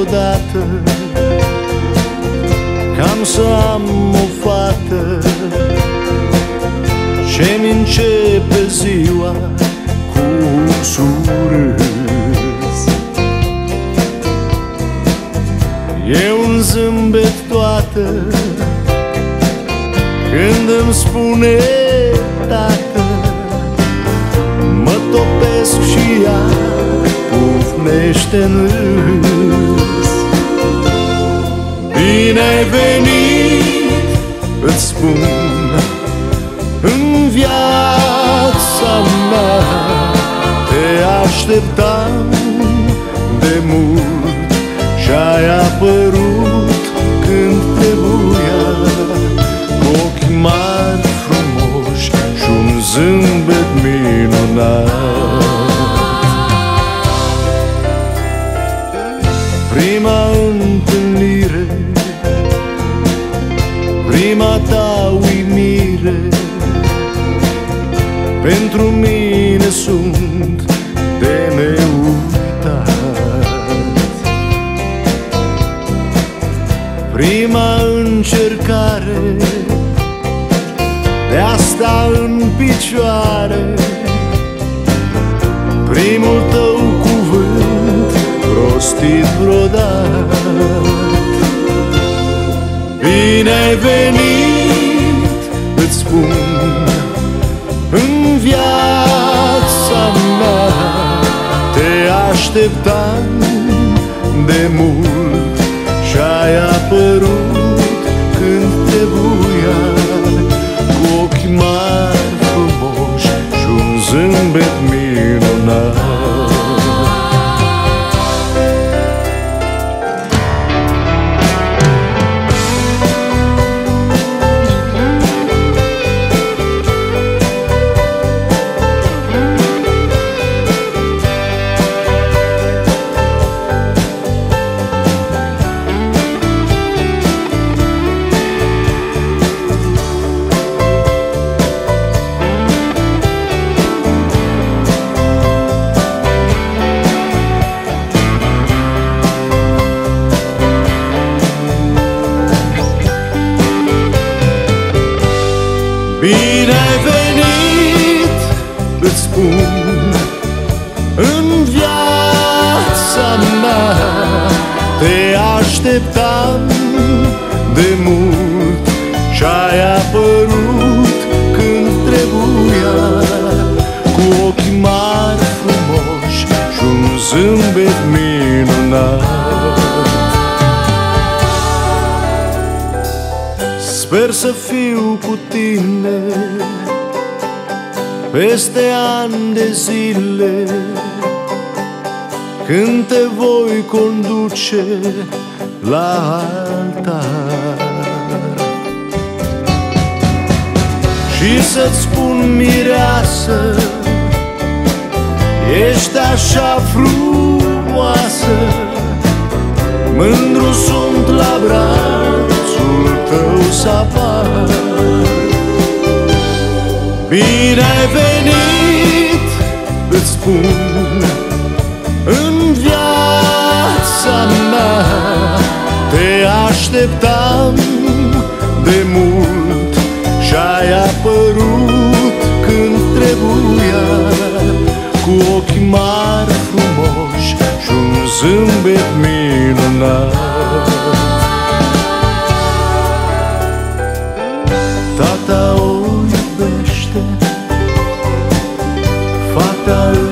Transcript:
vreodată că am să am o fată ce-mi începe ziua cu un surâs. E un zâmbet toată când îmi spune tată, mă topesc și ea pufnește-n râs. Bine ai venit, îți spun, în viața mea. Te așteptam de mult și-ai apărut când trebuia, cu ochi mari frumoși și un zâmbet minunat. Prima întâlnire, prima ta uimire, pentru mine sunt de neuitat. Prima încercare de a sta în picioare, primul tău cuvânt rostit vreodată. Bine ai venit, îți spun, în viața mea. Te așteptam de mult și-ai apărut când trebuia, cu ochi mari frumoși și un zâmbet minunat. Bine ai venit, îți spun, în viața mea. Te așteptam de mult și-ai apărut când trebuia, cu ochi mari frumoși și un zâmbet minunat. Sper să fiu cu tine peste ani de zile, când te voi conduce la altar și să-ți spun, mireasă, ești așa frumoasă, mândru sunt la brațul tău să apar. Bine ai venit, îți spun, în viața mea. Te așteptam de mult și-ai apărut când trebuia, cu ochi mari frumoși și un zâmbet minunat. Tata o iubește, fata